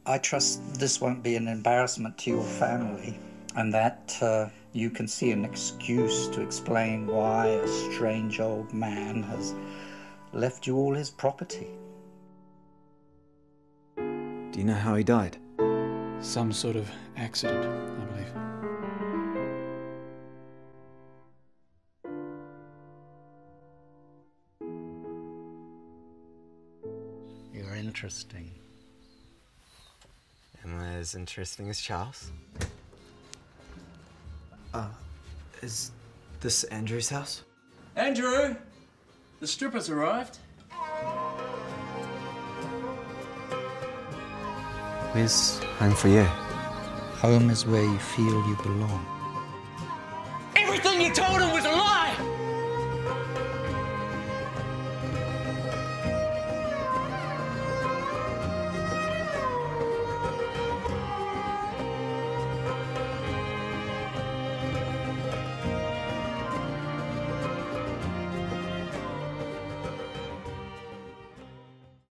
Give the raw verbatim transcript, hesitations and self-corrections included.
I trust this won't be an embarrassment to your family, and that uh, you can see an excuse to explain why a strange old man has left you all his property. Do you know how he died? Some sort of accident, I believe. You're interesting. Am I as interesting as Charles? Uh, is this Andrew's house? Andrew! The strippers arrived. Where's home for you? Home is where you feel you belong. Everything you told him was a lie!